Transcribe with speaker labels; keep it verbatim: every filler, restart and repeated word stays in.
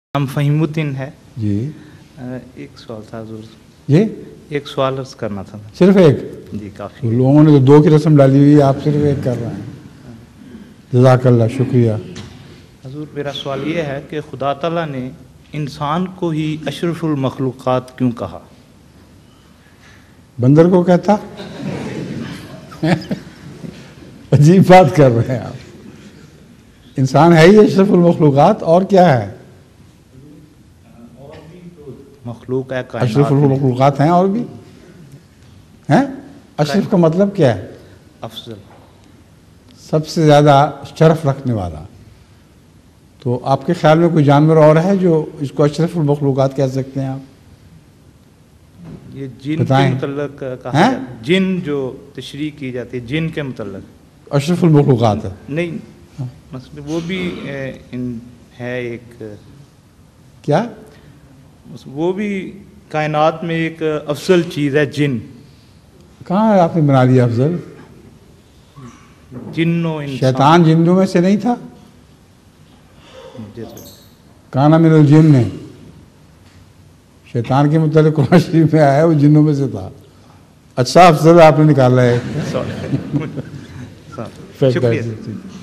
Speaker 1: نام فہیم الدین ہے
Speaker 2: جی
Speaker 1: ایک سوال تھا حضور
Speaker 2: جی
Speaker 1: ایک سوال عرض کرنا تھا
Speaker 2: صرف ایک
Speaker 1: جی کافی
Speaker 2: لوگوں نے تو دو کی رسم ڈالی ہوئی ہے آپ صرف ایک کر رہے ہیں جزاک اللہ شکریہ
Speaker 1: حضور میرا سوال یہ ہے کہ خدا تعالیٰ نے انسان کو ہی اشرف المخلوقات کیوں کہا
Speaker 2: بندر کو کہتا عجیب بات کر رہے ہیں آپ انسان ہے ہی اشرف المخلوقات اور کیا ہے
Speaker 1: مخلوق ہے
Speaker 2: اشرف المخلوقات ہیں اور بھی ہیں اشرف کا مطلب کیا ہے
Speaker 1: افضل
Speaker 2: سب سے زیادہ شرف رکھنے والا تو آپ کے خیال میں کوئی جانور اور ہے جو اس کو اشرف المخلوقات کہہ سکتے ہیں آپ
Speaker 1: یہ جن کے متعلق کہا جاتا ہے جن جو تشریح کی جاتی ہے جن کے متعلق
Speaker 2: اشرف المخلوقات ہے
Speaker 1: نہیں مثلا وہ بھی ہے ایک
Speaker 2: کیا
Speaker 1: وہ بھی کائنات میں ایک افضل چیز ہے جن
Speaker 2: کہاں ہے آپ نے بنا دیا افضل
Speaker 1: جنوں انسان
Speaker 2: شیطان جنوں میں سے نہیں تھا کانا من الجن میں شیطان کے متعلق قرآن شریف میں آیا وہ جنوں میں سے تھا اچھا افضل آپ نے نکالا ہے
Speaker 1: شکریہ